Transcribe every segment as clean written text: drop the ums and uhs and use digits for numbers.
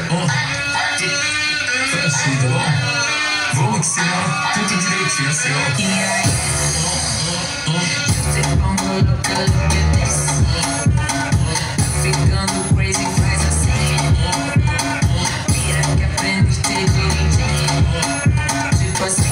Vamos ensinar tudo direitinho, assim, ficando crazy, faz assim. Mira que aprende direitinho. Tipo assim.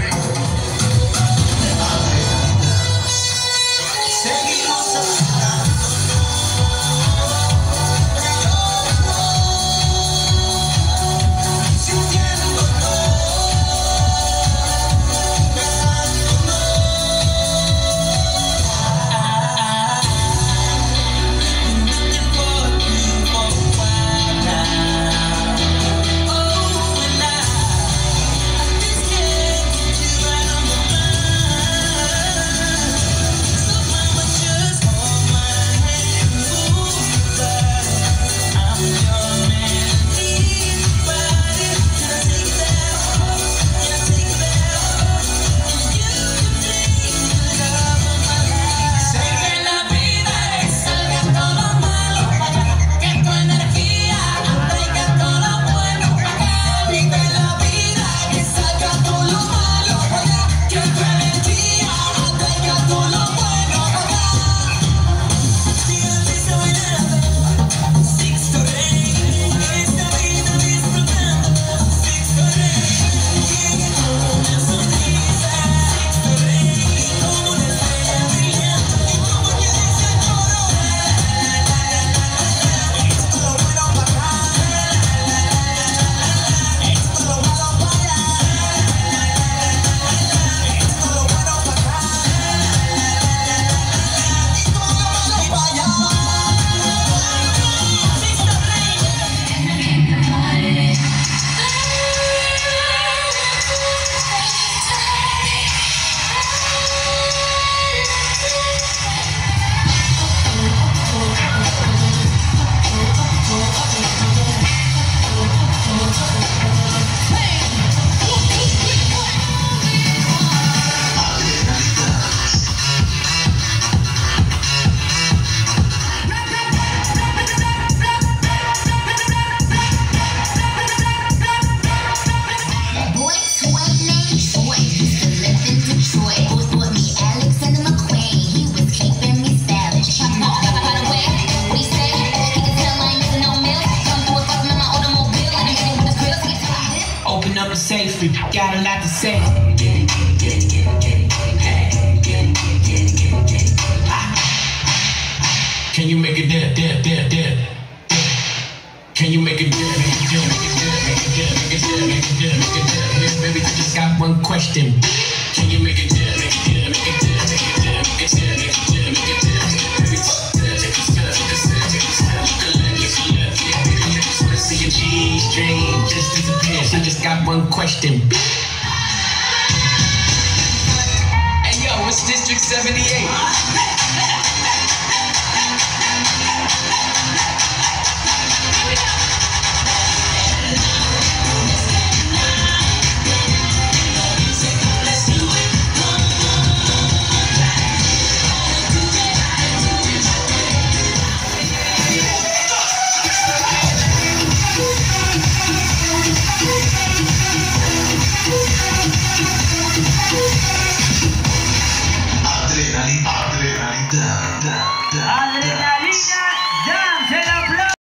Safely, got a lot to say. Can you make it dip, dip, dip, dip? Can you make it dip, make it dip, make it dip, make it dip, make it dip, make it dip, make it dip? Baby, I just got one question. Can you make it dip, make it dip, make it dip, make it dip, make it dip, make it dip, make it dip? Baby, take a step, take a step, take a step, look a left, look a left, yeah, baby, I just wanna see your G-string just disappear. I just got one question. Hey yo, it's District 78.